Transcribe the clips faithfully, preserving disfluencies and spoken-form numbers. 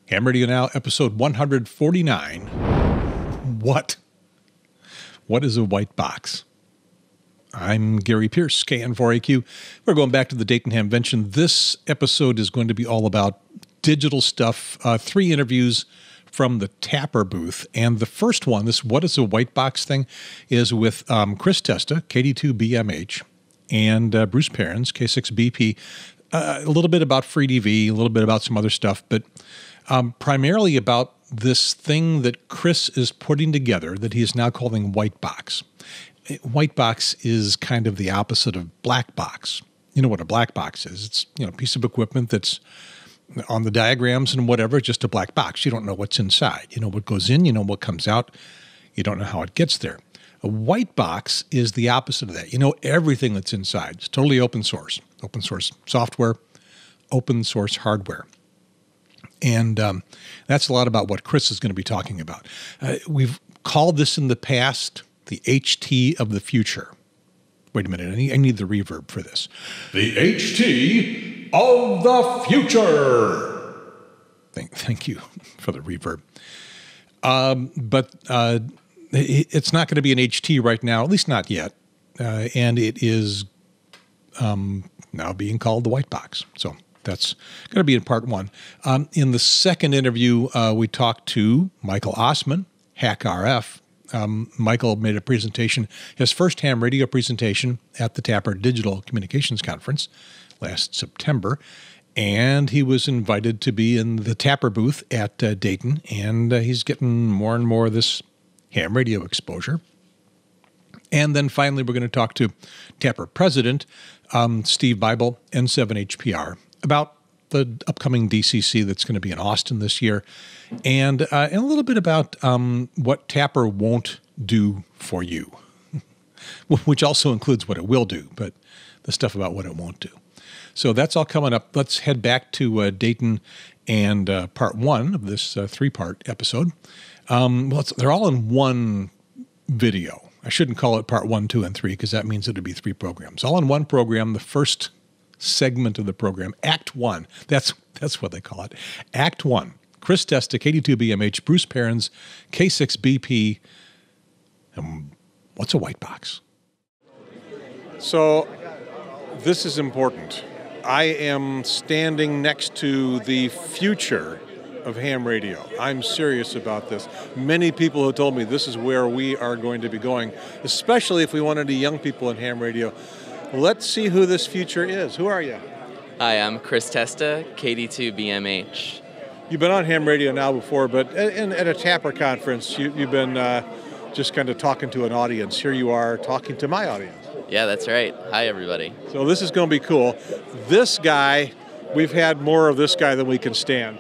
Ham Radio Now, episode one forty-nine. What? What is a white box? I'm Gary Pierce, K N four A Q. We're going back to the Dayton Hamvention. This episode is going to be all about digital stuff. Uh, three interviews from the T A P R booth. And the first one, this What is a White Box thing, is with um, Chris Testa, K D two B M H, and uh, Bruce Perens, K six B P. Uh, a little bit about FreeDV, a little bit about some other stuff, but um, primarily about this thing that Chris is putting together that he is now calling White Box. White box is kind of the opposite of black box. You know what a black box is. It's, you know, a piece of equipment that's on the diagrams and whatever, just a black box. You don't know what's inside. You know what goes in, you know what comes out. You don't know how it gets there. A white box is the opposite of that. You know everything that's inside. It's totally open source. Open source software, open source hardware. And um, that's a lot about what Chris is going to be talking about. Uh, we've called this in the past the H T of the future. Wait a minute, I need, I need the reverb for this. The H T of the future. Thank, thank you for the reverb. Um, but uh, it, it's not going to be an H T right now, at least not yet. Uh, and it is um, now being called the white box. So that's going to be in part one. Um, in the second interview, uh, we talked to Michael Osman, Hack R F. Um, Michael made a presentation, his first ham radio presentation at the T A P R Digital Communications Conference last September, and he was invited to be in the T A P R booth at uh, Dayton, and uh, he's getting more and more of this ham radio exposure. And then finally, we're going to talk to T A P R President um, Steve Bible, N seven H P R, about the upcoming D C C that's going to be in Austin this year, and, uh, and a little bit about um, what T A P R won't do for you, which also includes what it will do, but the stuff about what it won't do. So that's all coming up. Let's head back to uh, Dayton and uh, part one of this uh, three-part episode. Um, well, it's, they're all in one video. I shouldn't call it part one, two, and three, because that means it would be three programs. All in one program. The first segment of the program, Act One. That's that's what they call it. Act One. Chris Testa, K D two B M H, Bruce Perens, K six B P. Um, what's a white box? So this is important. I am standing next to the future of ham radio. I'm serious about this. Many people have told me this is where we are going to be going, especially if we want any young people in ham radio. Let's see who this future is. Who are you? Hi, I'm Chris Testa, K D two B M H. You've been on ham radio now before, but in, at a T A P R conference, you, you've been uh, just kind of talking to an audience. Here you are talking to my audience. Yeah, that's right. Hi, everybody. So this is going to be cool. This guy, we've had more of this guy than we can stand.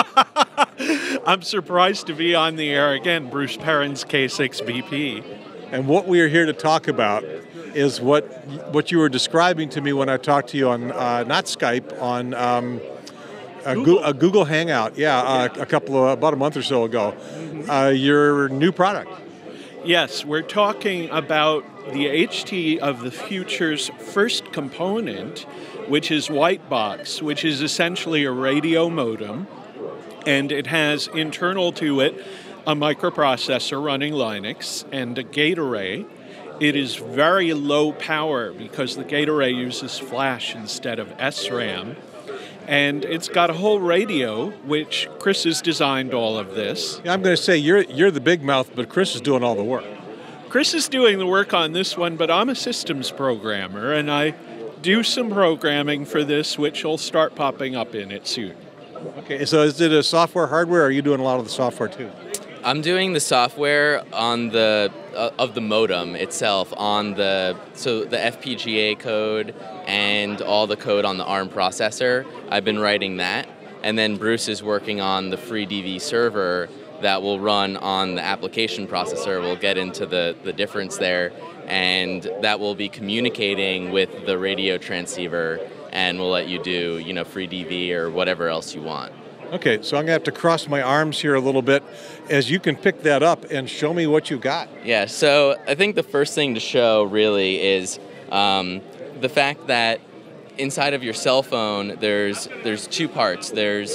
I'm surprised to be on the air again, Bruce Perens, K six B P. And what we are here to talk about is what what you were describing to me when I talked to you on, uh, not Skype, on um, a, Google. Go- a Google Hangout, yeah, uh, a couple of, about a month or so ago, mm-hmm. uh, your new product. Yes, we're talking about the H T of the future's first component, which is Whitebox, which is essentially a radio modem, and it has internal to it a microprocessor running Linux and a gate array. It is very low power because the gate array uses flash instead of S RAM. And it's got a whole radio, which Chris has designed all of this. Yeah, I'm going to say you're you're the big mouth, but Chris is doing all the work. Chris is doing the work on this one, but I'm a systems programmer, and I do some programming for this, which will start popping up in it soon. Okay, so is it a software, hardware, or are you doing a lot of the software too? I'm doing the software on the uh, of the modem itself on the so the F P G A code and all the code on the ARM processor. I've been writing that, and then Bruce is working on the FreeDV server that will run on the application processor. We'll get into the the difference there, and that will be communicating with the radio transceiver, and we'll let you do you know FreeDV or whatever else you want. Okay, so I'm going to have to cross my arms here a little bit as you can pick that up and show me what you got. Yeah, so I think the first thing to show really is um, the fact that inside of your cell phone, there's there's two parts. There's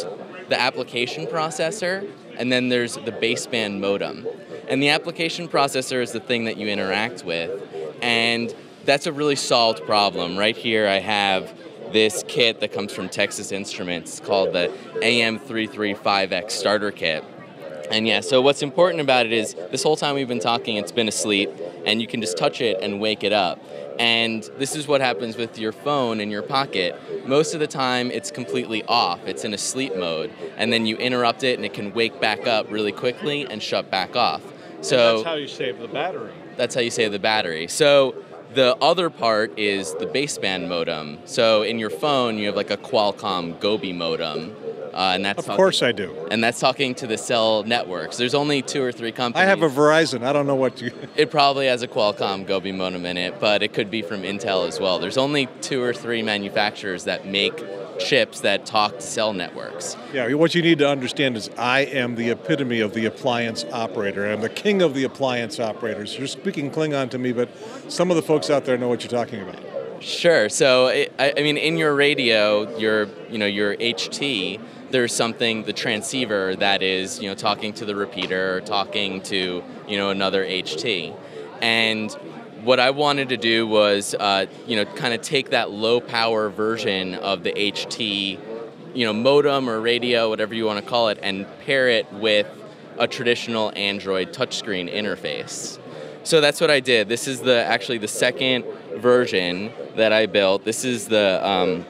the application processor, and then there's the baseband modem. And the application processor is the thing that you interact with, and that's a really solved problem. Right here I have this kit that comes from Texas Instruments called the A M three thirty-five X starter kit. And yeah, so what's important about it is this whole time we've been talking, it's been asleep, and you can just touch it and wake it up. And this is what happens with your phone in your pocket. Most of the time, it's completely off. It's in a sleep mode. And then you interrupt it, and it can wake back up really quickly and shut back off. So and that's how you save the battery. That's how you save the battery. So the other part is the baseband modem. So in your phone, you have like a Qualcomm Gobi modem. Uh, and that's of talking, course I do. And that's talking to the cell networks. There's only two or three companies. I have a Verizon. I don't know what you... It probably has a Qualcomm Gobi modem in it, but it could be from Intel as well. There's only two or three manufacturers that make chips that talk to cell networks. Yeah, what you need to understand is I am the epitome of the appliance operator. I'm the king of the appliance operators. You're speaking Klingon to me, but some of the folks out there know what you're talking about. Sure. So, I, I mean, in your radio, your, you know, your H T, there's something, the transceiver, that is, you know, talking to the repeater or talking to, you know, another H T. And what I wanted to do was, uh, you know, kind of take that low power version of the H T, you know, modem or radio, whatever you want to call it, and pair it with a traditional Android touchscreen interface. So that's what I did. This is the actually the second version that I built. This is the um,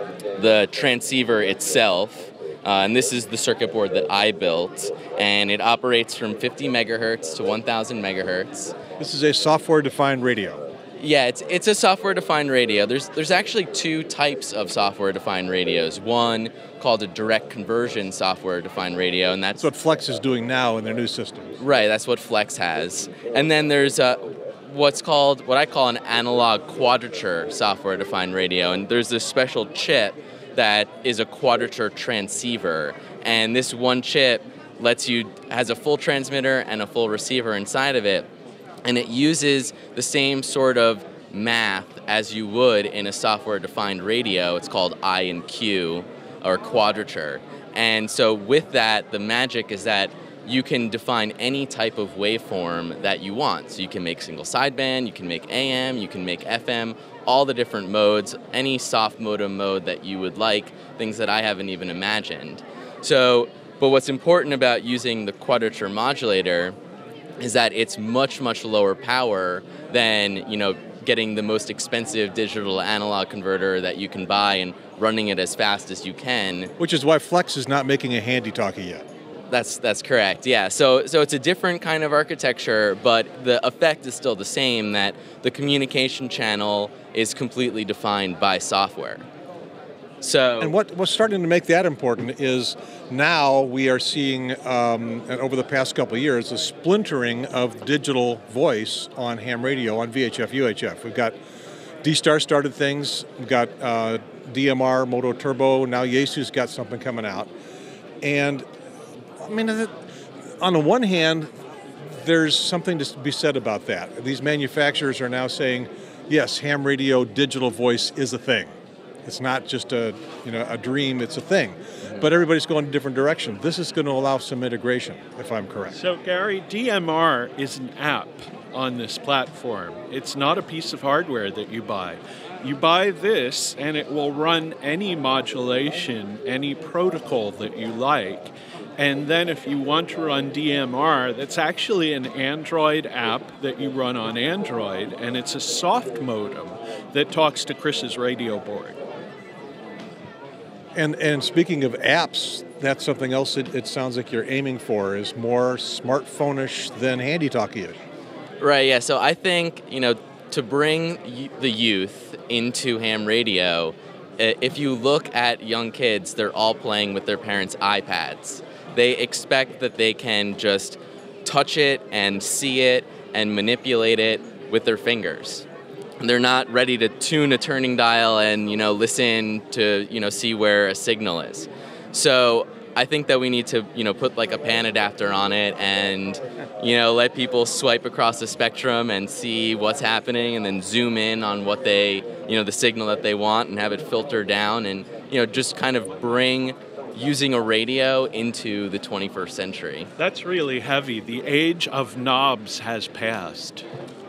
the transceiver itself. Uh, and this is the circuit board that I built, and it operates from fifty megahertz to one thousand megahertz. This is a software-defined radio. Yeah, it's it's a software-defined radio. There's there's actually two types of software-defined radios. One called a direct conversion software-defined radio, and that's, that's what Flex is doing now in their new system. Right, that's what Flex has. And then there's uh, what's called, what I call an analog quadrature software-defined radio, and there's this special chip that is a quadrature transceiver, and this one chip lets you, has a full transmitter and a full receiver inside of it, and it uses the same sort of math as you would in a software-defined radio. It's called I and Q, or quadrature. And so with that, the magic is that you can define any type of waveform that you want. So you can make single sideband, you can make A M, you can make F M, all the different modes, any soft modem mode that you would like, things that I haven't even imagined. So, but what's important about using the quadrature modulator is that it's much, much lower power than, you know, getting the most expensive digital analog converter that you can buy and running it as fast as you can. Which is why Flex is not making a handy-talkie yet. That's that's correct, yeah. So so it's a different kind of architecture, but the effect is still the same, that the communication channel is completely defined by software. So, and what, what's starting to make that important is now we are seeing, um, and over the past couple of years, a splintering of digital voice on ham radio, on V H F, U H F. We've got D-Star started things, we've got uh, D M R, Moto Turbo, now Yaesu's got something coming out. And I mean, on the one hand, there's something to be said about that. These manufacturers are now saying, yes, ham radio digital voice is a thing. It's not just a, you know, a dream, it's a thing. Mm-hmm. But everybody's going in a different direction. This is going to allow some integration, if I'm correct. So, Gary, D M R is an app on this platform. It's not a piece of hardware that you buy. You buy this, and it will run any modulation, any protocol that you like. And then if you want to run D M R, that's actually an Android app that you run on Android, and it's a soft modem that talks to Chris's radio board. And and speaking of apps, that's something else it, it sounds like you're aiming for, is more smartphone-ish than handy-talkie-ish. Right, yeah. So I think, you know, to bring y- the youth into ham radio, if you look at young kids, they're all playing with their parents' iPads. They expect that they can just touch it and see it and manipulate it with their fingers. They're not ready to tune a turning dial and, you know, listen to, you know, see where a signal is. So I think that we need to, you know, put like a pan adapter on it and, you know, let people swipe across the spectrum and see what's happening, and then zoom in on what they, you know, the signal that they want, and have it filter down, and, you know, just kind of bring using a radio into the twenty-first century. That's really heavy. The age of knobs has passed.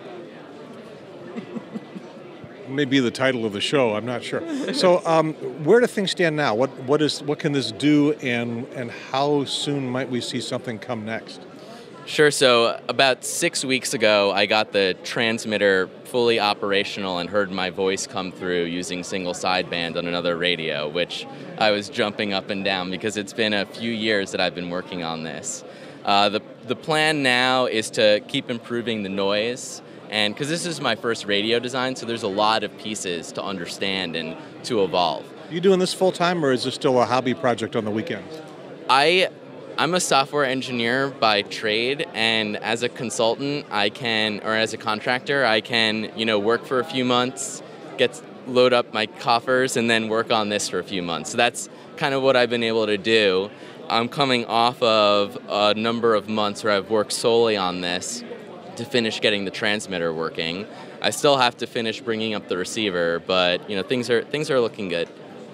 Maybe the title of the show, I'm not sure. So um, where do things stand now? What what is what can this do, and and how soon might we see something come next? Sure. So about six weeks ago, I got the transmitter fully operational and heard my voice come through using single sideband on another radio, which I was jumping up and down because it's been a few years that I've been working on this. Uh, the the plan now is to keep improving the noise, and because this is my first radio design, so there's a lot of pieces to understand and to evolve. Are you doing this full time, or is this still a hobby project on the weekends? I. I'm a software engineer by trade, and as a consultant, I can, or as a contractor, I can, you know, work for a few months, get load up my coffers, and then work on this for a few months. So that's kind of what I've been able to do. I'm coming off of a number of months where I've worked solely on this to finish getting the transmitter working. I still have to finish bringing up the receiver, but you know, things are things are looking good.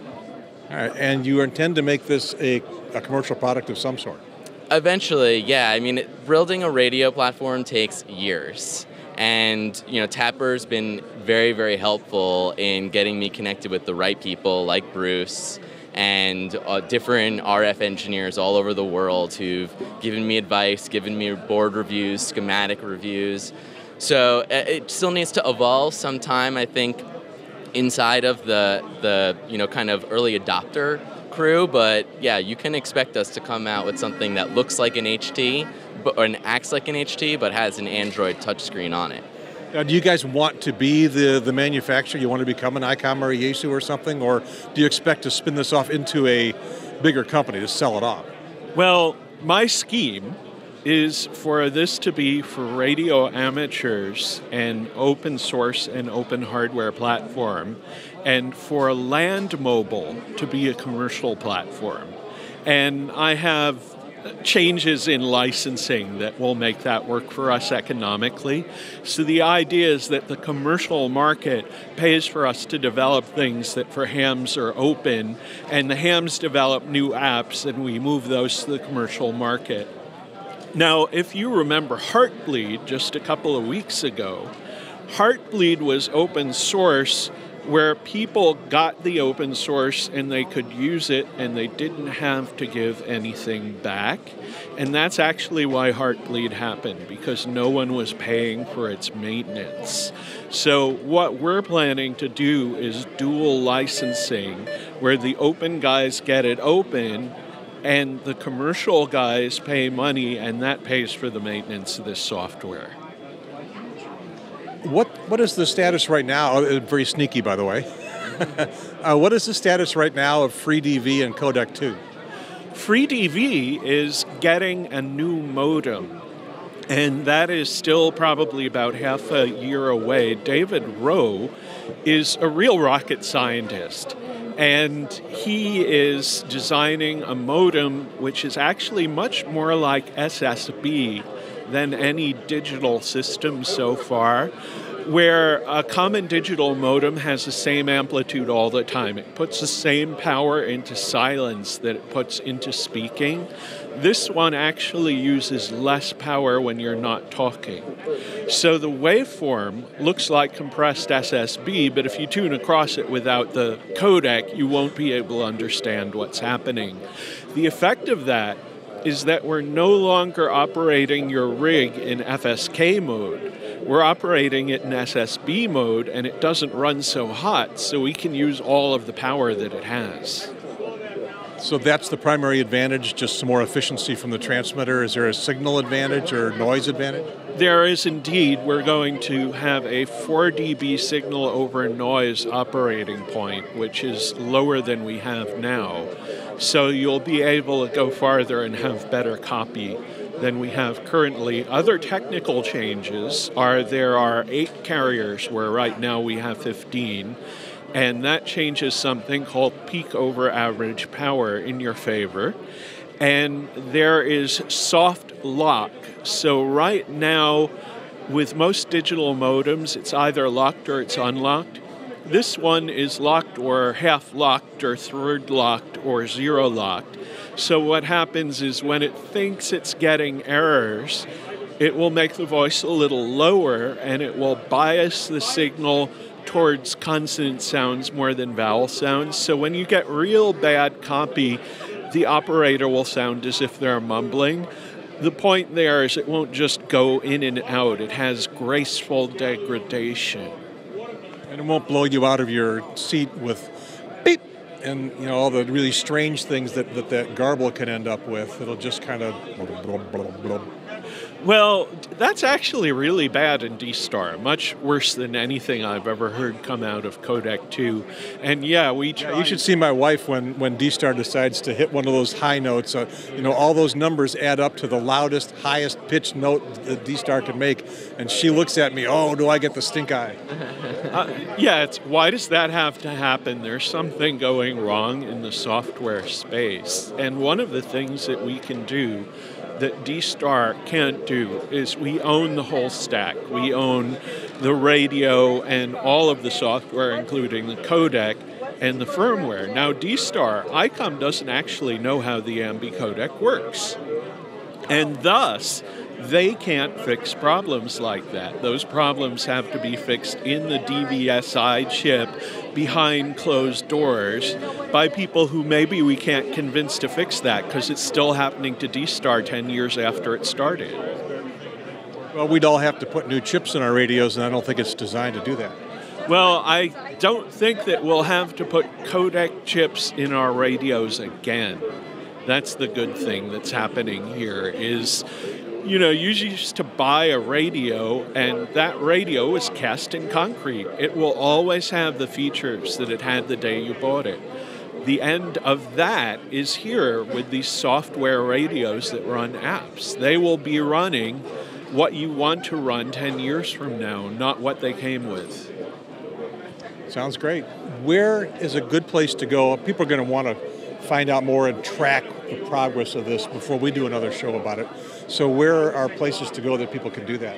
All right, and you intend to make this a, a commercial product of some sort? Eventually, yeah. I mean, it, building a radio platform takes years. And, you know, T A P R's been very, very helpful in getting me connected with the right people like Bruce and uh, different R F engineers all over the world who've given me advice, given me board reviews, schematic reviews. So it still needs to evolve sometime, I think, inside of the the you know kind of early adopter crew, but yeah, you can expect us to come out with something that looks like an H T but, or an acts like an H T but has an Android touchscreen on it. Now, do you guys want to be the, the manufacturer? You want to become an ICOM or a Yaesu or something, or do you expect to spin this off into a bigger company to sell it off? Well, my scheme is for this to be for radio amateurs an open source and open hardware platform, and for Land Mobile to be a commercial platform. And I have changes in licensing that will make that work for us economically. So the idea is that the commercial market pays for us to develop things that for hams are open, and the hams develop new apps and we move those to the commercial market. Now, if you remember Heartbleed just a couple of weeks ago, Heartbleed was open source where people got the open source and they could use it and they didn't have to give anything back. And that's actually why Heartbleed happened, because no one was paying for its maintenance. So what we're planning to do is dual licensing, where the open guys get it open and the commercial guys pay money, and that pays for the maintenance of this software. What What is the status right now? Oh, very sneaky, by the way. uh, what is the status right now of FreeDV and Codec two? FreeDV is getting a new modem, and that is still probably about half a year away. David Rowe is a real rocket scientist, and he is designing a modem which is actually much more like S S B than any digital system so far, where a common digital modem has the same amplitude all the time. It puts the same power into silence that it puts into speaking. This one actually uses less power when you're not talking. So the waveform looks like compressed S S B, but if you tune across it without the codec, you won't be able to understand what's happening. The effect of that is that we're no longer operating your rig in F S K mode. We're operating it in S S B mode, and it doesn't run so hot, so we can use all of the power that it has. So that's the primary advantage, just some more efficiency from the transmitter. Is there a signal advantage or noise advantage? There is indeed. We're going to have a four D B signal over noise operating point, which is lower than we have now. So you'll be able to go farther and have better copy than we have currently. Other technical changes are there are eight carriers where right now we have fifteen. And that changes something called peak over average power in your favor. And there is soft lock. So right now, with most digital modems, it's either locked or it's unlocked. This one is locked or half locked or third locked or zero locked. So what happens is when it thinks it's getting errors, it will make the voice a little lower and it will bias the signal towards consonant sounds more than vowel sounds. So when you get real bad copy, the operator will sound as if they're mumbling. The point there is it won't just go in and out. It has graceful degradation. And it won't blow you out of your seat with beep and, you know, all the really strange things that that, that garble can end up with. It'll just kind of blah, blah, blah, blah. Well, that's actually really bad in D-Star, much worse than anything I've ever heard come out of Codec two. And yeah, we try. Yeah, you should see my wife when, when D-Star decides to hit one of those high notes. Uh, you know, all those numbers add up to the loudest, highest pitched note that D-Star can make. And she looks at me, oh, do I get the stink eye? uh, yeah, it's, why does that have to happen? There's something going wrong in the software space. And one of the things that we can do that D-Star can't do is we own the whole stack. We own the radio and all of the software, including the codec and the firmware. Now, D-Star, ICOM doesn't actually know how the Ambi codec works. And thus, they can't fix problems like that. Those problems have to be fixed in the D V S I chip behind closed doors by people who maybe we can't convince to fix that because it's still happening to D-Star ten years after it started. Well, we'd all have to put new chips in our radios, and I don't think it's designed to do that. Well, I don't think that we'll have to put codec chips in our radios again. That's the good thing that's happening here is, you know, you used to buy a radio, and that radio was cast in concrete. It will always have the features that it had the day you bought it. The end of that is here with these software radios that run apps. They will be running what you want to run ten years from now, not what they came with. Sounds great. Where is a good place to go? People are going to want to find out more and track the progress of this before we do another show about it. So where are places to go that people can do that?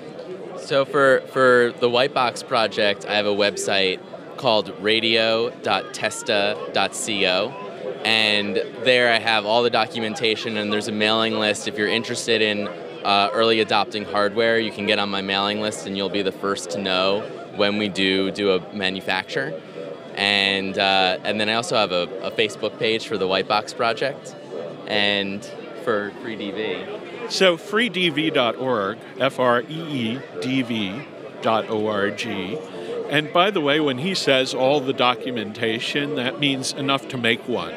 So for, for the Whitebox project, I have a website called radio dot testa dot co, and there I have all the documentation, and there's a mailing list. If you're interested in uh, early adopting hardware, you can get on my mailing list and you'll be the first to know when we do do a manufacture. And uh, and then I also have a, a Facebook page for the Whitebox project and for Free D V. So free d v dot org, F R E E D V dot O R G. And by the way, when he says all the documentation, that means enough to make one.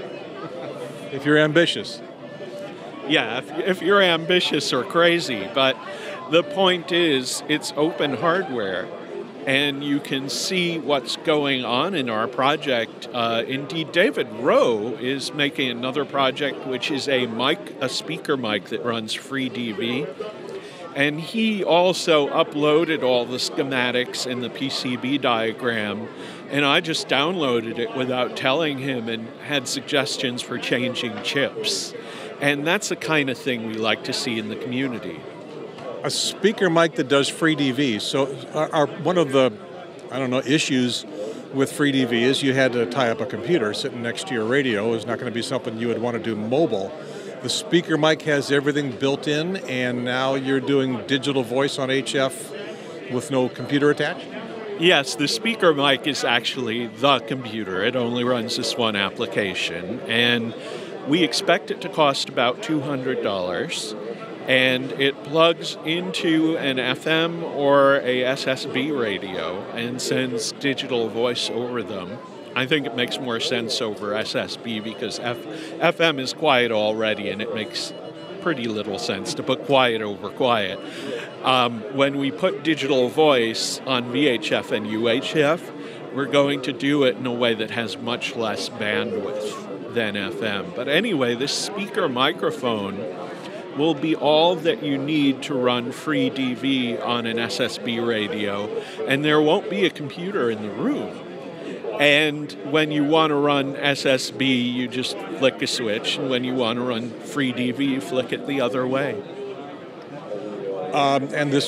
If you're ambitious. Yeah, if, if you're ambitious or crazy. But the point is, it's open hardware. And you can see what's going on in our project. Uh, indeed, David Rowe is making another project, which is a mic, a speaker mic that runs free D V. And he also uploaded all the schematics and the P C B diagram. And I just downloaded it without telling him and had suggestions for changing chips. And that's the kind of thing we like to see in the community. A speaker mic that does free D V. So our, our, one of the, I don't know, issues with free D V is you had to tie up a computer sitting next to your radio. It's not going to be something you would want to do mobile. The speaker mic has everything built in, and now you're doing digital voice on H F with no computer attached? Yes, the speaker mic is actually the computer. It only runs this one application, and we expect it to cost about two hundred dollars. And it plugs into an F M or a S S B radio and sends digital voice over them. I think it makes more sense over S S B because F- FM is quiet already, and it makes pretty little sense to put quiet over quiet. Um, when we put digital voice on V H F and U H F, we're going to do it in a way that has much less bandwidth than F M. But anyway, this speaker microphone will be all that you need to run free D V on an S S B radio, and there won't be a computer in the room. And when you want to run S S B, you just flick a switch, and when you want to run free D V, you flick it the other way. Um, and this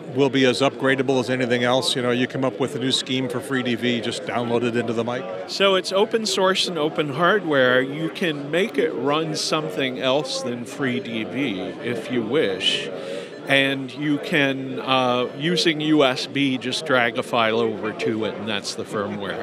will be as upgradable as anything else. You know, you come up with a new scheme for FreeDV, just download it into the mic. So it's open source and open hardware. You can make it run something else than FreeDV if you wish. And you can, uh, using U S B, just drag a file over to it, and that's the firmware.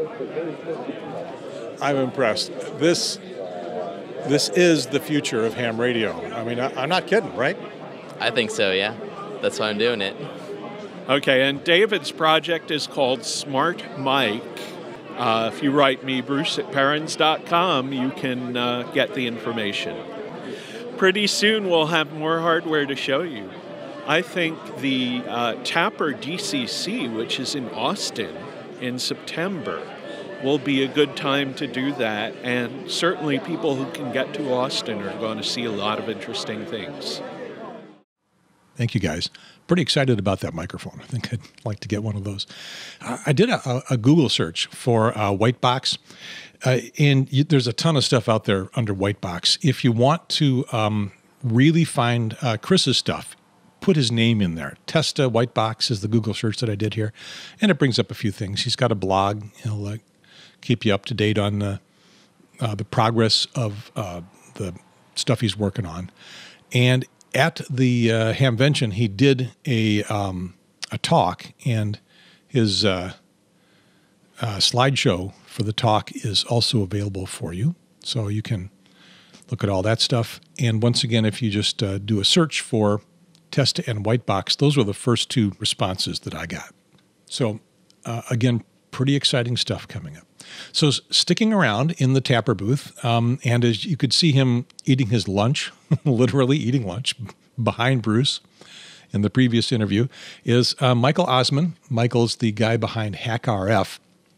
I'm impressed. This this is the future of ham radio. I mean, I, I'm not kidding, right? I think so, yeah. That's why I'm doing it. Okay, and David's project is called Smart Mic. Uh, if you write me, Bruce at Perens dot com, you can uh, get the information. Pretty soon we'll have more hardware to show you. I think the uh, T A P R D C C, which is in Austin in September, will be a good time to do that. And certainly people who can get to Austin are going to see a lot of interesting things. Thank you, guys. Pretty excited about that microphone. I think I'd like to get one of those. Uh, I did a, a Google search for uh, Whitebox, uh, and you, there's a ton of stuff out there under Whitebox. If you want to um, really find uh, Chris's stuff, put his name in there. Testa Whitebox is the Google search that I did here, and it brings up a few things. He's got a blog. He'll uh, keep you up to date on uh, uh, the progress of uh, the stuff he's working on. And at the uh, Hamvention, he did a um, a talk, and his uh, uh, slideshow for the talk is also available for you. So you can look at all that stuff. And once again, if you just uh, do a search for Testa and Whitebox, those were the first two responses that I got. So uh, again, pretty exciting stuff coming up. So sticking around in the T A P R booth, um, and as you could see him eating his lunch, literally eating lunch behind Bruce in the previous interview, is uh, Michael Osman. Michael's the guy behind HackRF.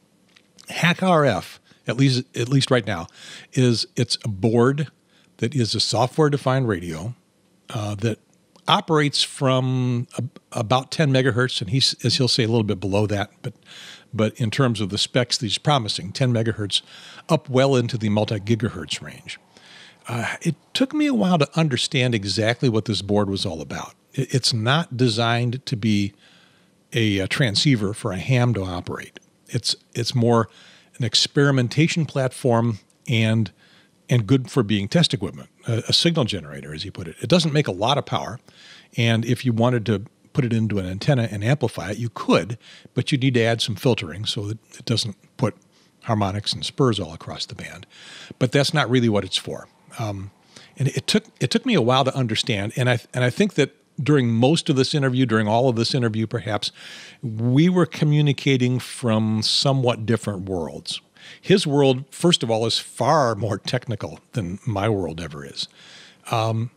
HackRF, at least at least right now, is it's a board that is a software-defined radio uh, that operates from a, about ten megahertz, and he's, as he'll say, a little bit below that, but but in terms of the specs that he's promising, ten megahertz up well into the multi-gigahertz range. Uh, it took me a while to understand exactly what this board was all about. It, it's not designed to be a, a transceiver for a ham to operate. It's it's more an experimentation platform and and good for being test equipment, a, a signal generator, as he put it. It doesn't make a lot of power, and if you wanted to put it into an antenna and amplify it, you could, but you need to add some filtering so that it doesn't put harmonics and spurs all across the band. But that's not really what it's for. Um, and it took it took me a while to understand, and I and I think that during most of this interview, during all of this interview perhaps, we were communicating from somewhat different worlds. His world, first of all, is far more technical than my world ever is. Um,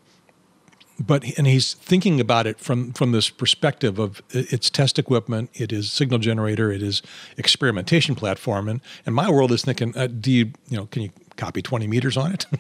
But and he's thinking about it from, from this perspective of it's test equipment, it is signal generator, it is experimentation platform, and, and my world is thinking, uh, do you you know can you copy twenty meters on it?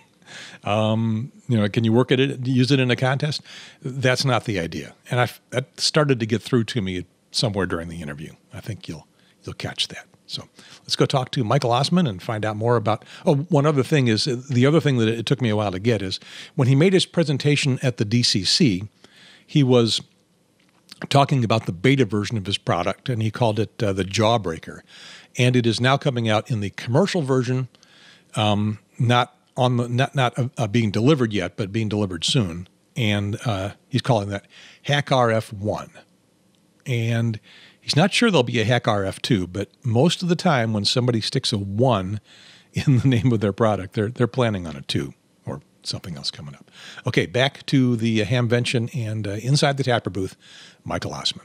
um, you know, can you work at it, use it in a contest? That's not the idea, and I that started to get through to me somewhere during the interview. I think you'll you'll catch that. So let's go talk to Michael Osman and find out more about, oh, one other thing is, the other thing that it took me a while to get is, when he made his presentation at the D C C, he was talking about the beta version of his product, and he called it uh, the Jawbreaker. And it is now coming out in the commercial version, um, not on the not, not uh, being delivered yet, but being delivered soon. And uh, he's calling that HackRF one. And he's not sure there'll be a HackRF two, but most of the time when somebody sticks a one in the name of their product, they're they're planning on a two or something else coming up. Okay, back to the Hamvention and uh, inside the T A P R booth, Michael Osman.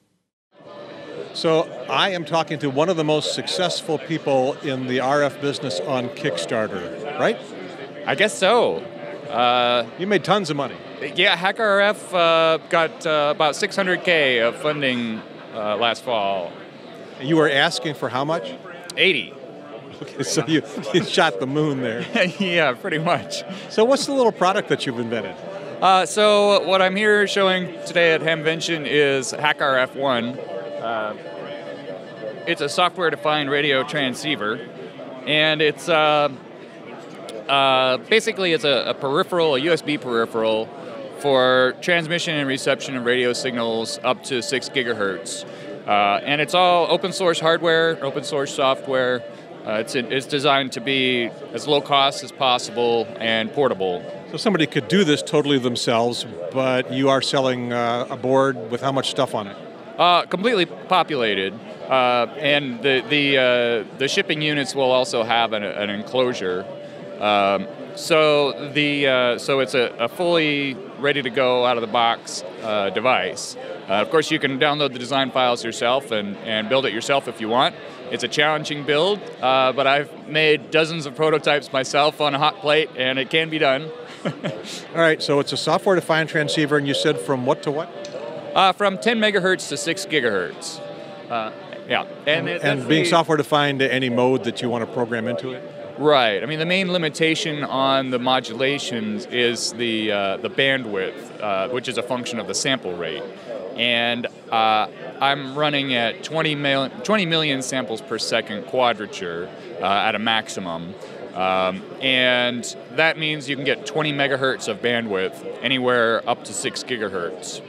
So I am talking to one of the most successful people in the R F business on Kickstarter, right? I guess so. Uh, you made tons of money. Yeah, HackRF uh, got uh, about six hundred K of funding Uh, last fall. You were asking for how much? eighty. Okay, so you, you shot the moon there. Yeah, pretty much. So what's the little product that you've invented? Uh, so what I'm here showing today at Hamvention is HackRF one. Uh, it's a software-defined radio transceiver, and it's uh, uh, basically it's a, a peripheral, a U S B peripheral for transmission and reception of radio signals up to six gigahertz. Uh, and it's all open source hardware, open source software. Uh, it's, it's designed to be as low cost as possible and portable. So somebody could do this totally themselves, but you are selling uh, a board with how much stuff on it? Uh, completely populated, uh, and the the uh, the shipping units will also have an, an enclosure. Um, so the uh, so it's a, a fully ready to go out of the box uh, device. Uh, of course, you can download the design files yourself and, and build it yourself if you want. It's a challenging build, uh, but I've made dozens of prototypes myself on a hot plate, and it can be done. All right, so it's a software-defined transceiver, and you said from what to what? Uh, from ten megahertz to six gigahertz. Uh, yeah, and, and, and being software-defined to any mode that you want to program into it? Right. I mean, the main limitation on the modulations is the uh, the bandwidth, uh, which is a function of the sample rate. And uh, I'm running at twenty million samples per second quadrature uh, at a maximum. Um, and that means you can get twenty megahertz of bandwidth anywhere up to six gigahertz.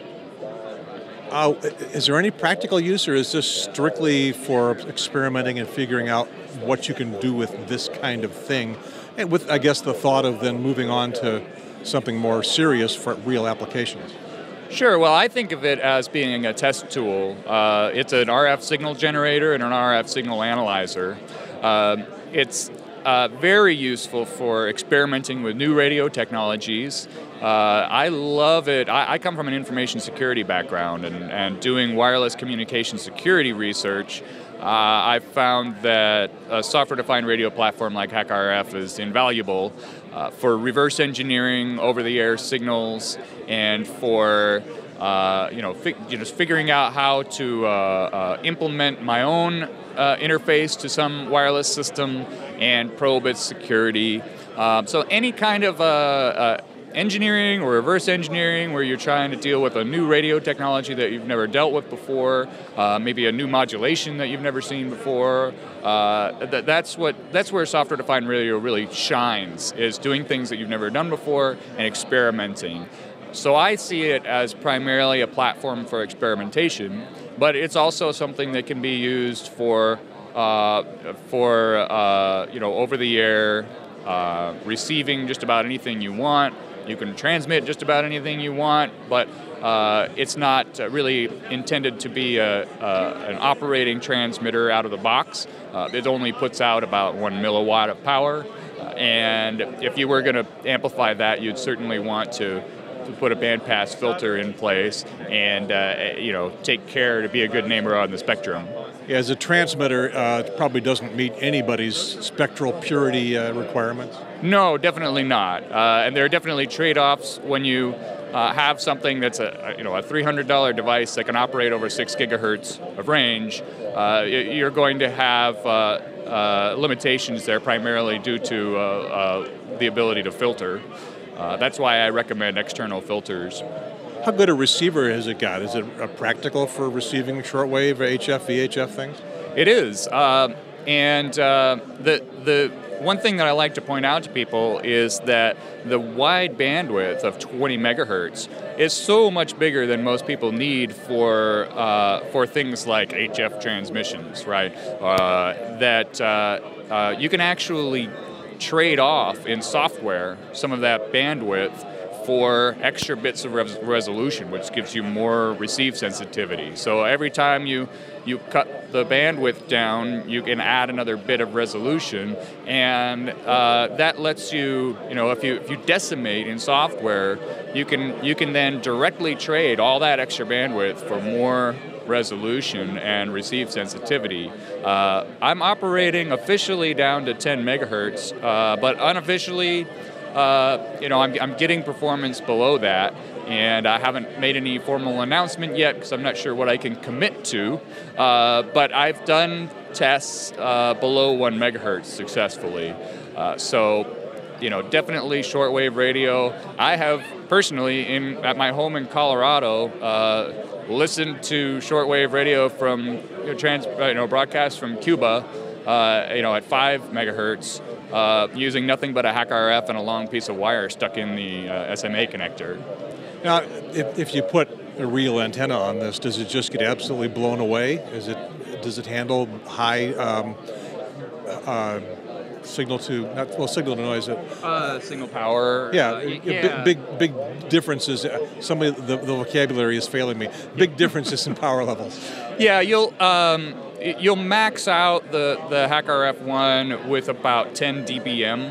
Uh, is there any practical use, or is this strictly for experimenting and figuring out what you can do with this kind of thing? And with, I guess, the thought of then moving on to something more serious for real applications. Sure. Well, I think of it as being a test tool. Uh, it's an R F signal generator and an R F signal analyzer. Uh, it's uh, very useful for experimenting with new radio technologies. Uh, I love it. I, I come from an information security background, and, and doing wireless communication security research, uh, I've found that a software-defined radio platform like H A C R F is invaluable uh, for reverse engineering over-the-air signals and for uh, you know, fi just figuring out how to uh, uh, implement my own uh, interface to some wireless system and probe its security. Uh, so any kind of uh, uh, engineering or reverse engineering where you're trying to deal with a new radio technology that you've never dealt with before, uh, maybe a new modulation that you've never seen before. Uh, th that's what that's where software-defined radio really shines, is doing things that you've never done before and experimenting. So I see it as primarily a platform for experimentation, but it's also something that can be used for uh, for uh, you know, over-the-air uh, receiving just about anything you want. You can transmit just about anything you want, but uh, it's not really intended to be a, a, an operating transmitter out of the box. Uh, it only puts out about one milliwatt of power, uh, and if you were going to amplify that, you'd certainly want to, to put a bandpass filter in place and uh, you know, take care to be a good neighbor on the spectrum. Yeah, as a transmitter, uh, it probably doesn't meet anybody's spectral purity uh, requirements. No, definitely not. Uh, and there are definitely trade-offs when you uh, have something that's a you know a three hundred dollar device that can operate over six gigahertz of range. Uh, you're going to have uh, uh, limitations there, primarily due to uh, uh, the ability to filter. Uh, that's why I recommend external filters. How good a receiver has it got? Is it uh, practical for receiving shortwave, H F, V H F things? It is, uh, and uh, the the one thing that I like to point out to people is that the wide bandwidth of twenty megahertz is so much bigger than most people need for uh, for things like H F transmissions, right? Uh, that uh, uh, you can actually trade off in software some of that bandwidth for extra bits of res resolution, which gives you more receive sensitivity. So every time you you cut the bandwidth down, you can add another bit of resolution, and uh, that lets you, you know, if you if you decimate in software, you can you can then directly trade all that extra bandwidth for more resolution and receive sensitivity. Uh, I'm operating officially down to ten megahertz, uh, but unofficially, Uh, you know, I'm, I'm getting performance below that, and I haven't made any formal announcement yet because I'm not sure what I can commit to, uh, but I've done tests uh, below one megahertz successfully. Uh, so, you know, definitely shortwave radio. I have personally, in at my home in Colorado, uh, listened to shortwave radio from, you know, trans, you know, broadcasts from Cuba, uh, you know, at five megahertz. Uh, using nothing but a H A C R F and a long piece of wire stuck in the uh, S M A connector. Now, if, if you put a real antenna on this, does it just get absolutely blown away? Is it does it handle high um, uh, signal to not well signal to noise? It Uh, signal power. yeah, uh, y- yeah. Big, big big differences. Some of the, the vocabulary is failing me. Big differences in power levels. Yeah, you'll um, y- you'll max out the the H A C R F one with about ten D B M.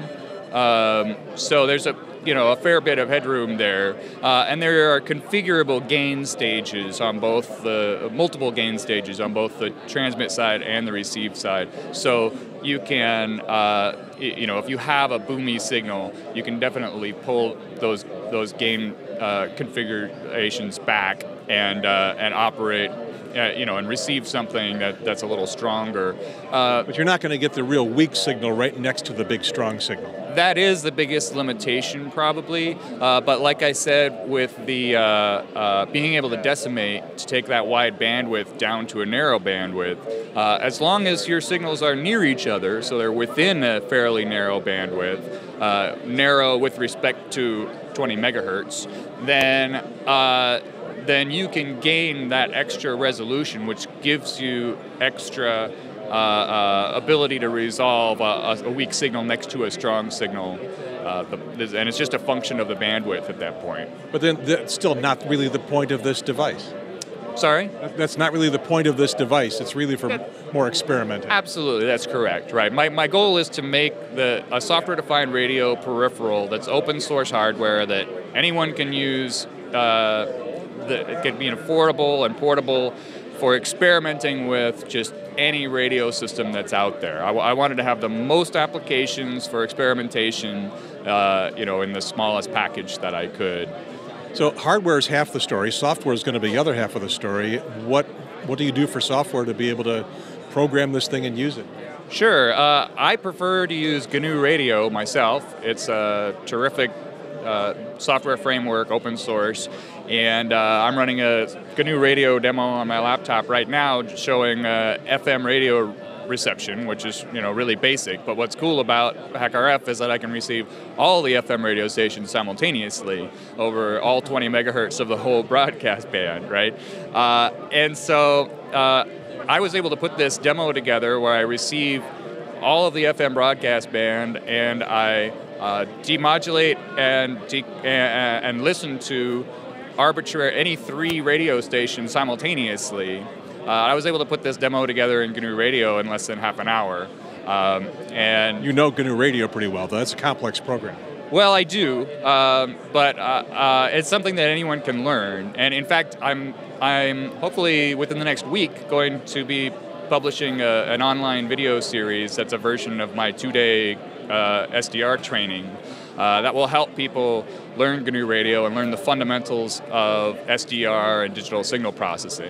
Um, so there's a you know a fair bit of headroom there, uh, and there are configurable gain stages on both the multiple gain stages on both the transmit side and the receive side. So you can uh, y- you know if you have a boomy signal, you can definitely pull those those gain uh, configurations back and uh, and operate. Uh, you know, and receive something that, that's a little stronger. Uh, But you're not going to get the real weak signal right next to the big strong signal. that is the biggest limitation, probably. Uh, but like I said, with the uh, uh, being able to decimate, to take that wide bandwidth down to a narrow bandwidth, uh, as long as your signals are near each other, so they're within a fairly narrow bandwidth, uh, narrow with respect to twenty megahertz, then uh, then you can gain that extra resolution, which gives you extra uh, uh, ability to resolve a, a weak signal next to a strong signal. Uh, the, and it's just a function of the bandwidth at that point. But then that's still not really the point of this device. Sorry? That's not really the point of this device. It's really for more experimenting. Absolutely, that's correct. Right. My my goal is to make the a software-defined radio peripheral that's open source hardware that anyone can use. Uh, that it can be affordable and portable for experimenting with just any radio system that's out there. I, I wanted to have the most applications for experimentation, uh, you know, in the smallest package that I could. So hardware is half the story. Software is going to be the other half of the story. What what do you do for software to be able to program this thing and use it? Sure. Uh, I prefer to use G N U Radio myself. It's a terrific uh, software framework, open source, and uh, I'm running a G N U Radio demo on my laptop right now, showing uh, F M radio reception, which is you know really basic. But what's cool about H A C R F is that I can receive all the F M radio stations simultaneously over all twenty megahertz of the whole broadcast band, right? Uh, and so uh, I was able to put this demo together where I receive all of the F M broadcast band and I uh, demodulate and de- and, and listen to arbitrary any three radio stations simultaneously. Uh, I was able to put this demo together in G N U Radio in less than half an hour. Um, and you know G N U Radio pretty well, though. That's a complex program. Well, I do, um, but uh, uh, it's something that anyone can learn. And in fact, I'm I'm hopefully within the next week going to be publishing a, an online video series that's a version of my two-day uh, S D R training uh, that will help people learn G N U Radio and learn the fundamentals of S D R and digital signal processing.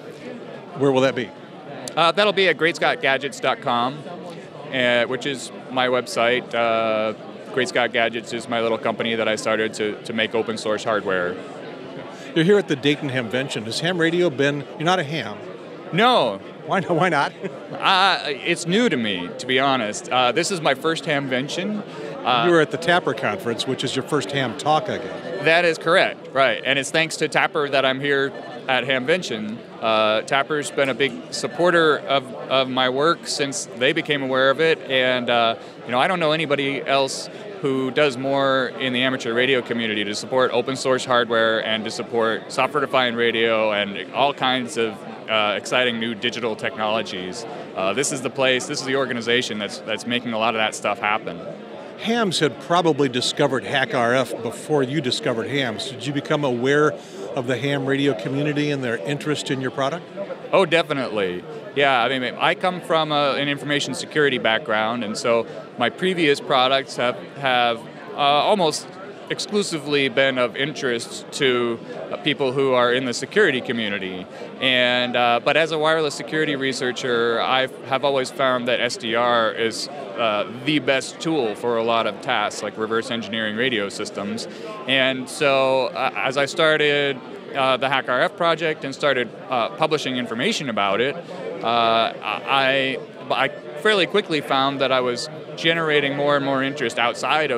Where will that be? Uh, that'll be at great scott gadgets dot com, uh, which is my website. Uh, Great Scott Gadgets is my little company that I started to, to make open source hardware. You're here at the Dayton Hamvention. Has ham radio been, you're not a ham. No. Why not? Why not? uh, it's new to me, to be honest. Uh, this is my first Hamvention. Uh, you were at the T A P R conference, which is your first ham talk, I guess. That is correct, right. And it's thanks to T A P R that I'm here at Hamvention. Uh, T A P R's been a big supporter of, of my work since they became aware of it. And, uh, you know, I don't know anybody else who does more in the amateur radio community to support open source hardware and to support software-defined radio and all kinds of uh, exciting new digital technologies. Uh, this is the place, this is the organization that's that's making a lot of that stuff happen. Hams had probably discovered H A C R F before you discovered hams. Did you become aware of the ham radio community and their interest in your product? Oh, definitely. Yeah, I mean, I come from a, an information security background, and so my previous products have, have uh, almost exclusively been of interest to uh, people who are in the security community. And uh, but as a wireless security researcher, I have always found that S D R is uh, the best tool for a lot of tasks, like reverse engineering radio systems. And so uh, as I started uh, the H A C R F project and started uh, publishing information about it, uh, I, I fairly quickly found that I was generating more and more interest outside of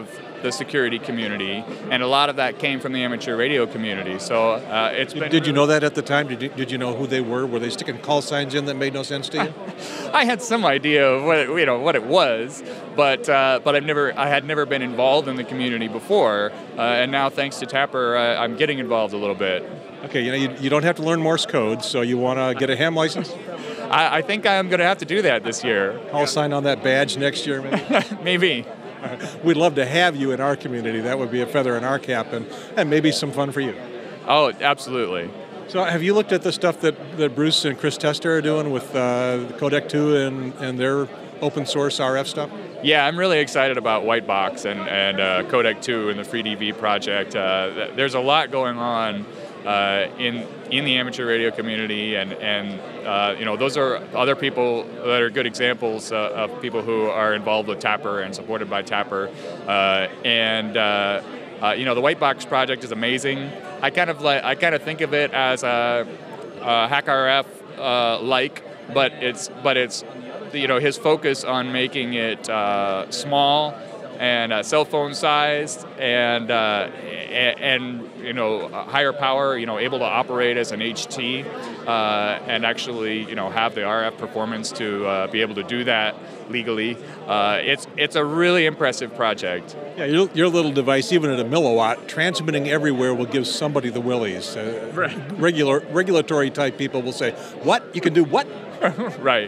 the security community, and a lot of that came from the amateur radio community. So uh, it's been. Did you know that at the time? Did you, did you know who they were? Were they sticking call signs in that made no sense to you? I had some idea of what it, you know what it was, but uh, but I've never I had never been involved in the community before, uh, and now thanks to T A P R, uh, I'm getting involved a little bit. Okay, you know you, you don't have to learn Morse code, so you want to get a ham license? I, I think I'm going to have to do that this year. Call sign on that badge next year, maybe. Maybe. We'd love to have you in our community. That would be a feather in our cap, and, and maybe some fun for you. Oh, absolutely. So have you looked at the stuff that, that Bruce and Chris Testa are doing with uh, Codec two and, and their open source R F stuff? Yeah, I'm really excited about Whitebox and, and uh, Codec two and the FreeDV project. Uh, there's a lot going on uh, in in the amateur radio community, and, and uh, you know, those are other people that are good examples uh, of people who are involved with T A P R and supported by T A P R. Uh, and uh, uh, you know, the Whitebox project is amazing. I kind of like I kind of think of it as a, a HackRF uh, like, but it's but it's you know his focus on making it uh, small and uh, cell phone sized and uh, and, and you know higher power, you know able to operate as an H T uh, and actually you know have the R F performance to uh, be able to do that legally. Uh, it's it's a really impressive project. Yeah, your, your little device, even at a milliwatt, transmitting everywhere will give somebody the willies. Uh, right. Regular regulatory type people will say, "What? You can do what?" Right.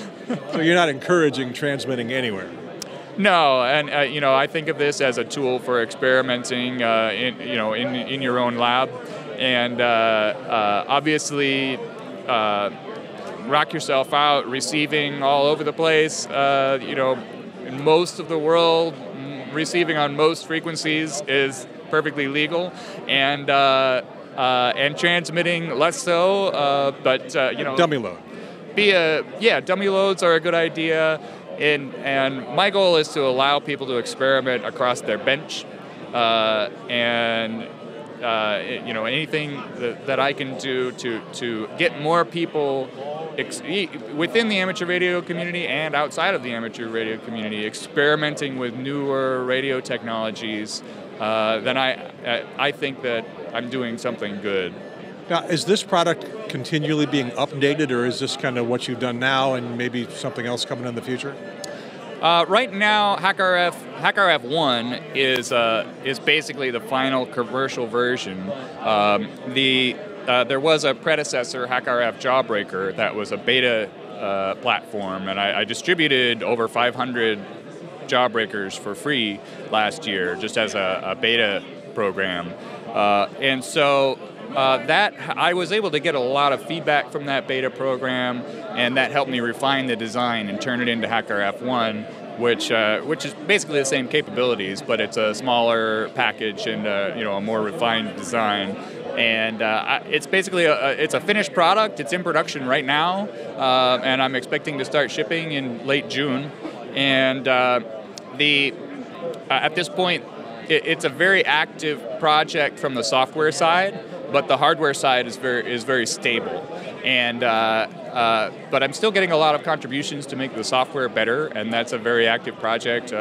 So you're not encouraging transmitting anywhere. No, and uh, you know I think of this as a tool for experimenting, uh, in you know in in your own lab, and uh, uh, obviously. Uh, rock yourself out, receiving all over the place, uh, you know, in most of the world, receiving on most frequencies is perfectly legal, and uh, uh, and transmitting less so, uh, but, uh, you know... Dummy load. Be a, yeah, dummy loads are a good idea, and, and my goal is to allow people to experiment across their bench, uh, and... Uh, you know, anything that, that I can do to, to get more people ex- within the amateur radio community and outside of the amateur radio community experimenting with newer radio technologies, uh, then I, I think that I'm doing something good. Now, is this product continually being updated, or is this kind of what you've done now and maybe something else coming in the future? Uh, right now, HackRF HackRF one is uh, is basically the final commercial version. Um, the uh, there was a predecessor, HackRF Jawbreaker, that was a beta uh, platform, and I, I distributed over five hundred Jawbreakers for free last year, just as a, a beta program. Uh, and so uh, that I was able to get a lot of feedback from that beta program, and that helped me refine the design and turn it into HackRF one, which uh, which is basically the same capabilities, but it's a smaller package and uh, you know a more refined design. And uh, it's basically a, a it's a finished product. It's in production right now, uh, and I'm expecting to start shipping in late June. And uh, the uh, at this point, it, it's a very active project from the software side, but the hardware side is very is very stable. And uh, uh, but I'm still getting a lot of contributions to make the software better, and that's a very active project. Uh,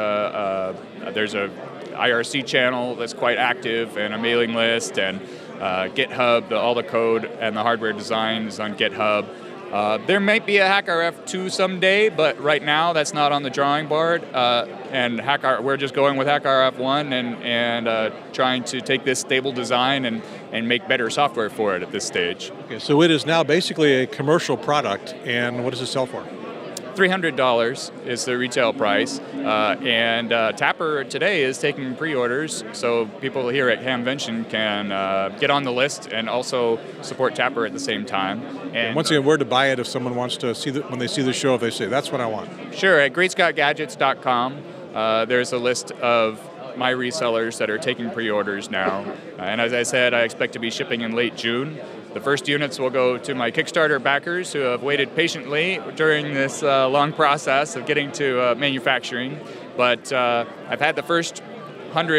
uh, there's a I R C channel that's quite active, and a mailing list, and uh, GitHub. The, all the code and the hardware design is on GitHub. Uh, there might be a HackRF two someday, but right now that's not on the drawing board. Uh, and Hack, we're just going with HackRF one and and uh, trying to take this stable design and, and make better software for it at this stage. Okay, so it is now basically a commercial product, and what does it sell for? three hundred dollars is the retail price, uh, and uh, T A P R today is taking pre-orders, so people here at Hamvention can uh, get on the list and also support T A P R at the same time. And, and once again, where to buy it if someone wants to see the, when they see the show, if they say, that's what I want. Sure, at great scott gadgets dot com, uh, there's a list of my resellers that are taking pre-orders now, uh, and as I said, I expect to be shipping in late June. The first units will go to my Kickstarter backers who have waited patiently during this uh, long process of getting to uh, manufacturing. But uh, I've had the first one hundred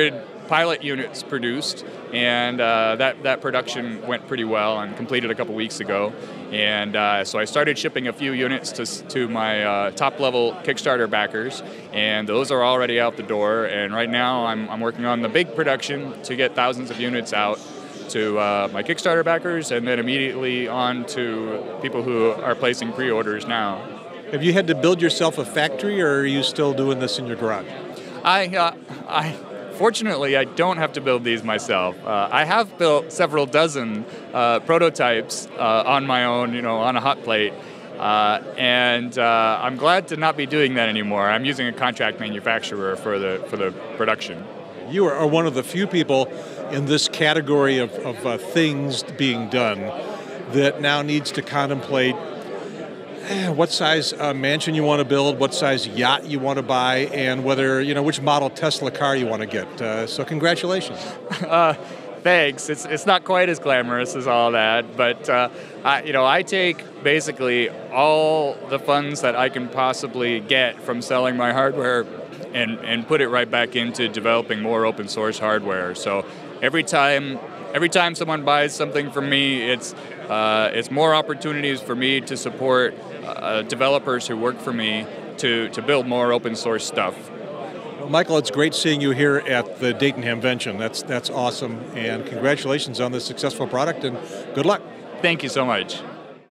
pilot units produced, and uh, that, that production went pretty well and completed a couple weeks ago. And uh, so I started shipping a few units to, to my uh, top-level Kickstarter backers, and those are already out the door. And right now I'm, I'm working on the big production to get thousands of units out to uh, my Kickstarter backers, and then immediately on to people who are placing pre-orders now. Have you had to build yourself a factory, or are you still doing this in your garage? I, uh, I, fortunately, I don't have to build these myself. Uh, I have built several dozen uh, prototypes uh, on my own, you know, on a hot plate, uh, and uh, I'm glad to not be doing that anymore. I'm using a contract manufacturer for the for the production. You are one of the few people in this category of, of uh, things being done that now needs to contemplate what size uh, mansion you want to build, what size yacht you want to buy, and whether, you know, which model Tesla car you want to get. Uh, so congratulations. Uh, thanks. It's it's not quite as glamorous as all that, but uh, I, you know, I take basically all the funds that I can possibly get from selling my hardware and, and put it right back into developing more open source hardware. So every time every time someone buys something from me, it's uh, it's more opportunities for me to support Uh, developers who work for me to, to build more open source stuff. Well, Michael, it's great seeing you here at the Dayton Hamvention. That's that's awesome, and congratulations on this successful product, and good luck. Thank you so much.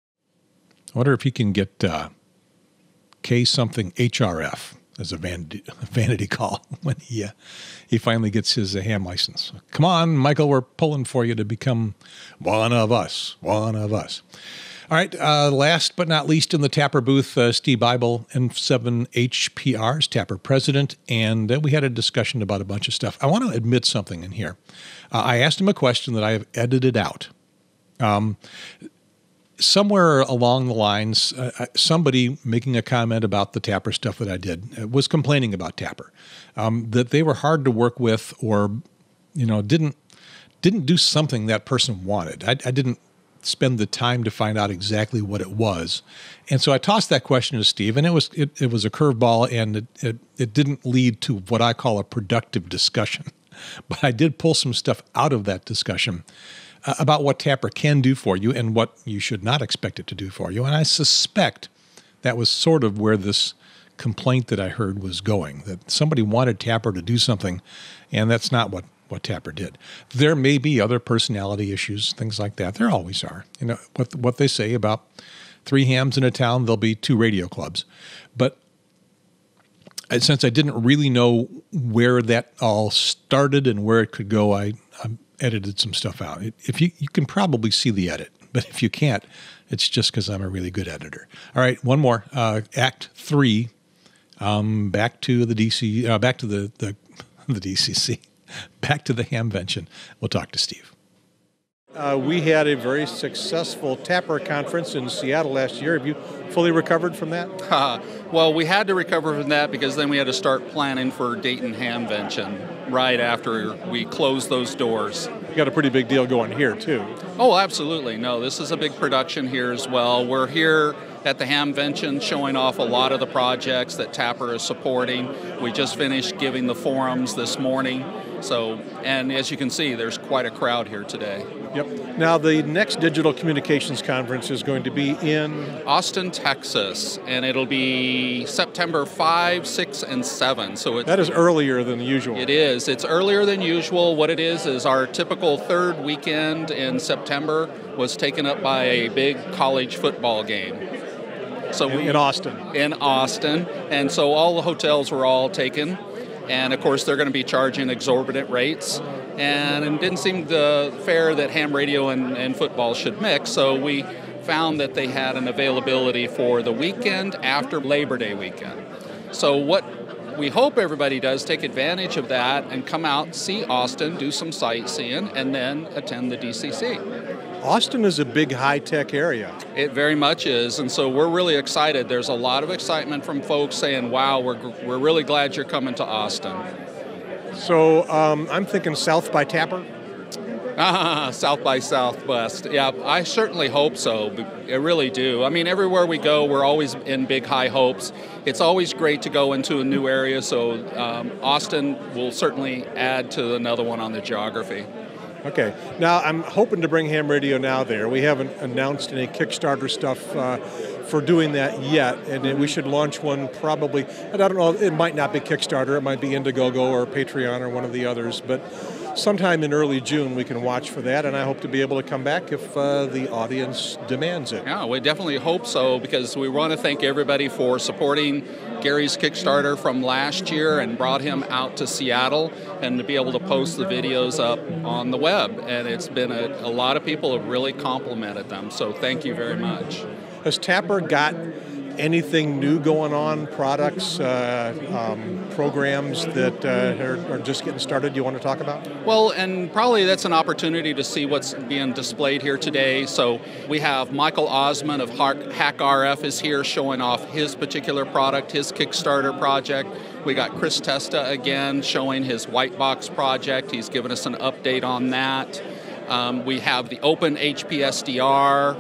I wonder if he can get uh, K something H R F as a vanity, vanity call when he uh, he finally gets his uh, ham license. Come on, Michael, we're pulling for you to become one of us, one of us. All right, uh, last but not least in the T A P R booth, uh, Steve Bible, N seven H P R's T A P R president, and uh, we had a discussion about a bunch of stuff. I want to admit something in here. Uh, I asked him a question that I have edited out. Um, somewhere along the lines, uh, somebody making a comment about the T A P R stuff that I did uh, was complaining about T A P R, um, that they were hard to work with, or you know, didn't didn't do something that person wanted. I, I didn't spend the time to find out exactly what it was. And so I tossed that question to Steve, and it was it, it was a curveball, and it, it, it didn't lead to what I call a productive discussion. But I did pull some stuff out of that discussion uh, about what T A P R can do for you and what you should not expect it to do for you. And I suspect that was sort of where this complaint that I heard was going, that somebody wanted T A P R to do something, and that's not what what T A P R did. There may be other personality issues, things like that. There always are. You know, what what they say about three hams in a town, there'll be two radio clubs. But since I didn't really know where that all started and where it could go, I, I edited some stuff out. If you, you can probably see the edit, but if you can't, it's just because I'm a really good editor. All right, one more. Uh, Act three, um, back to the D C, uh, back to the, the, the D C C. Back to the Hamvention. We'll talk to Steve. Uh, we had a very successful T A P R conference in Seattle last year. Have you fully recovered from that? Uh, well, we had to recover from that because then we had to start planning for Dayton Hamvention right after we closed those doors. You got a pretty big deal going here, too. Oh, absolutely. No, this is a big production here as well. We're here at the Hamvention showing off a lot of the projects that T A P R is supporting. We just finished giving the forums this morning. So, and as you can see, there's quite a crowd here today. Yep. Now, the next Digital Communications Conference is going to be in Austin, Texas, and it'll be September fifth, sixth, and seventh. So it's, that is earlier than usual. It is. It's earlier than usual. What it is is our typical third weekend in September was taken up by a big college football game. So in, we, in Austin. In Austin, and so all the hotels were all taken. And of course, they're going to be charging exorbitant rates. And it didn't seem the fair that ham radio and, and football should mix. So we found that they had an availability for the weekend after Labor Day weekend. So what we hope everybody does, take advantage of that and come out, see Austin, do some sightseeing, and then attend the D C C. Austin is a big high-tech area. It very much is, and so we're really excited. There's a lot of excitement from folks saying, wow, we're, we're really glad you're coming to Austin. So um, I'm thinking South by T A P R? Ah, South by Southwest. Yeah, I certainly hope so. I really do. I mean, everywhere we go, we're always in big high hopes. It's always great to go into a new area, so um, Austin will certainly add to another one on the geography. Okay. Now, I'm hoping to bring ham radio now there. We haven't announced any Kickstarter stuff uh, for doing that yet, and we should launch one probably, and I don't know, it might not be Kickstarter, it might be Indiegogo or Patreon or one of the others, but sometime in early June we can watch for that, and I hope to be able to come back if uh, the audience demands it. Yeah, we definitely hope so, because we want to thank everybody for supporting Gary's Kickstarter from last year and brought him out to Seattle and to be able to post the videos up on the web. And it's been a, a lot of people have really complimented them, so thank you very much. Has T A P R got anything new going on, products, uh, um, programs that uh, are, are just getting started you want to talk about? Well, and probably that's an opportunity to see what's being displayed here today. So we have Michael Osman of Hack R F is here showing off his particular product, his Kickstarter project. We got Chris Testa again showing his Whitebox project. He's given us an update on that. Um, we have the Open H P S D R.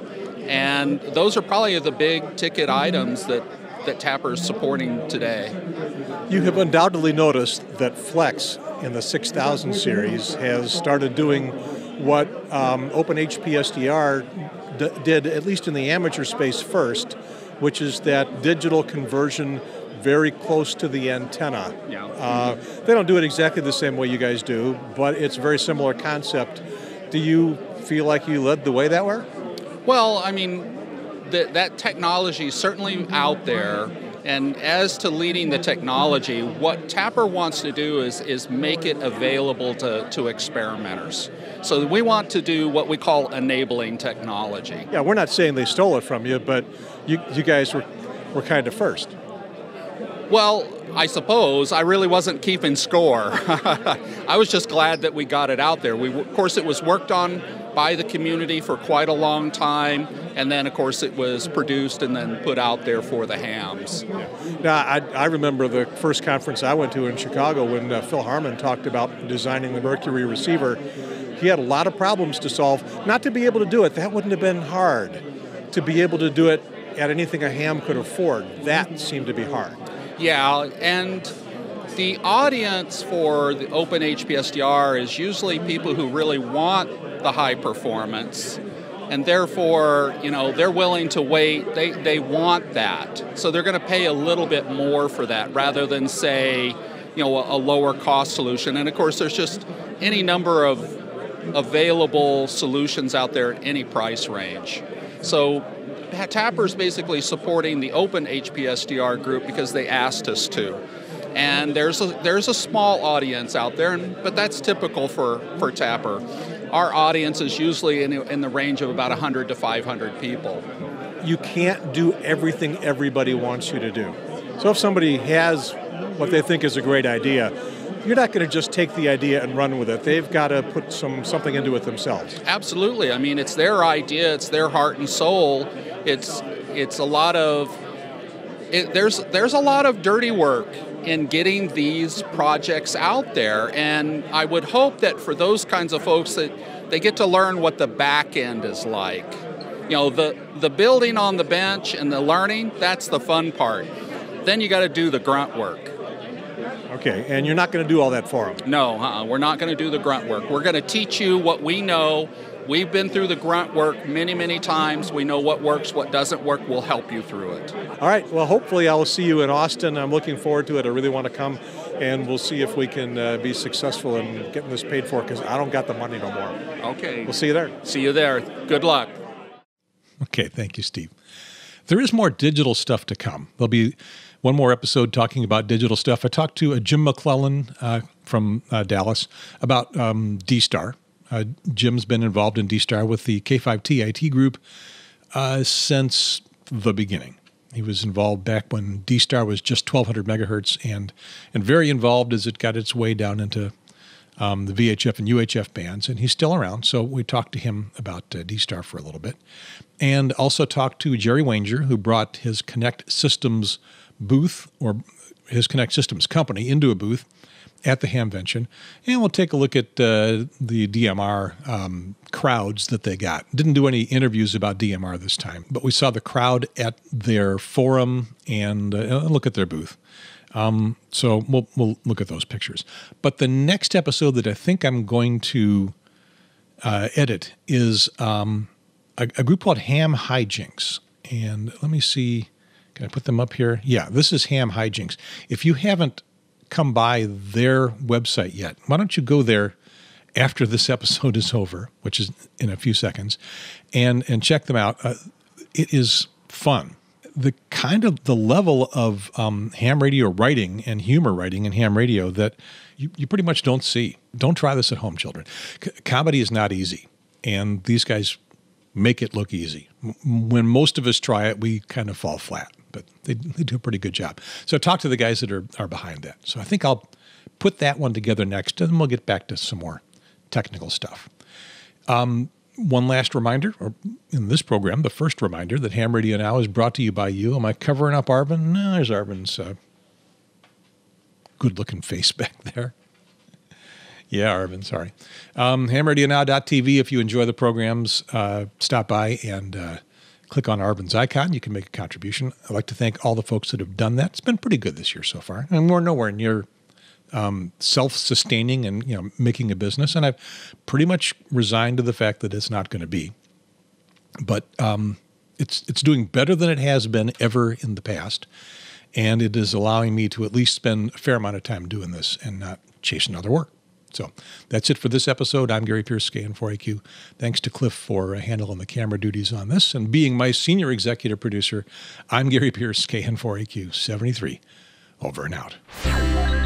And those are probably the big ticket items that, that T A P R is supporting today. You have undoubtedly noticed that Flex in the six thousand series has started doing what um, Open H P S D R d- did, at least in the amateur space first, which is that digital conversion very close to the antenna. Yeah. Uh, they don't do it exactly the same way you guys do, but it's a very similar concept. Do you feel like you led the way that way? Well, I mean, th- that technology is certainly out there, and as to leading the technology, what T A P R wants to do is, is make it available to, to experimenters. So we want to do what we call enabling technology. Yeah, we're not saying they stole it from you, but you, you guys were, were kind of first. Well, I suppose I really wasn't keeping score. I was just glad that we got it out there. We, of course, it was worked on by the community for quite a long time, and then, of course, it was produced and then put out there for the hams. Yeah. Now, I, I remember the first conference I went to in Chicago when uh, Phil Harmon talked about designing the Mercury receiver. He had a lot of problems to solve. Not to be able to do it, that wouldn't have been hard. To be able to do it at anything a ham could afford, that seemed to be hard. Yeah, and the audience for the Open H P S D R is usually people who really want the high performance, and therefore, you know, they're willing to wait. They they want that, so they're going to pay a little bit more for that rather than, say, you know, a, a lower cost solution. And of course, there's just any number of available solutions out there at any price range. So T A P R is basically supporting the Open H P S D R group because they asked us to. And there's a, there's a small audience out there, and, but that's typical for, for T A P R. Our audience is usually in, in the range of about one hundred to five hundred people. You can't do everything everybody wants you to do. So if somebody has what they think is a great idea, you're not going to just take the idea and run with it. They've got to put some something into it themselves. Absolutely. I mean, it's their idea. It's their heart and soul. It's it's a lot of it, there's there's a lot of dirty work in getting these projects out there, and I would hope that for those kinds of folks that they get to learn what the back end is like. You know, the the building on the bench and the learning, that's the fun part. Then you got to do the grunt work. Okay, and you're not going to do all that for them? No, uh-uh, we're not going to do the grunt work. We're going to teach you what we know. We've been through the grunt work many, many times. We know what works, what doesn't work. We'll help you through it. All right, well, hopefully I will see you in Austin. I'm looking forward to it. I really want to come, and we'll see if we can uh, be successful in getting this paid for, because I don't got the money no more. Okay. We'll see you there. See you there. Good luck. Okay, thank you, Steve. There is more digital stuff to come. There'll be one more episode talking about digital stuff. I talked to uh, Jim McClellan uh, from uh, Dallas about um, D-Star. Uh, Jim's been involved in D-Star with the K five T I T group uh, since the beginning. He was involved back when D-Star was just twelve hundred megahertz, and and very involved as it got its way down into um, the V H F and U H F bands, and he's still around. So we talked to him about uh, D-Star for a little bit, and also talked to Jerry Wanger, who brought his Connect Systems booth, or his Connect Systems company, into a booth at the Hamvention, and we'll take a look at uh, the D M R um, crowds that they got. Didn't do any interviews about D M R this time, but we saw the crowd at their forum and uh, look at their booth. Um, so we'll, we'll look at those pictures. But the next episode that I think I'm going to uh, edit is um, a, a group called Ham Hijinks. And let me see, can I put them up here? Yeah, this is Ham Hijinks. If you haven't come by their website yet, why don't you go there after this episode is over, which is in a few seconds, and and check them out. Uh, it is fun. The kind of the level of um, ham radio writing and humor writing in ham radio that you, you pretty much don't see. Don't try this at home, children. C- comedy is not easy, and these guys make it look easy. M- when most of us try it, we kind of fall flat, but they, they do a pretty good job. So talk to the guys that are, are behind that. So I think I'll put that one together next, and then we'll get back to some more technical stuff. Um, one last reminder, or in this program, the first reminder that Ham Radio Now is brought to you by you. Am I covering up Arvin? No, there's Arvin's uh, good-looking face back there. Yeah, Arvin, sorry. Um, ham radio now dot t v. If you enjoy the programs, uh, stop by and uh, click on Arvin's icon. You can make a contribution. I'd like to thank all the folks that have done that. It's been pretty good this year so far. And we're nowhere near um, self-sustaining and, you know, making a business. And I've pretty much resigned to the fact that it's not going to be. But um, it's it's doing better than it has been ever in the past. And it is allowing me to at least spend a fair amount of time doing this and not chasing other work. So that's it for this episode. I'm Gary Pierce, K N four A Q. Thanks to Cliff for uh, handling the camera duties on this. And being my senior executive producer, I'm Gary Pierce, K N four A Q seventy-three. Over and out.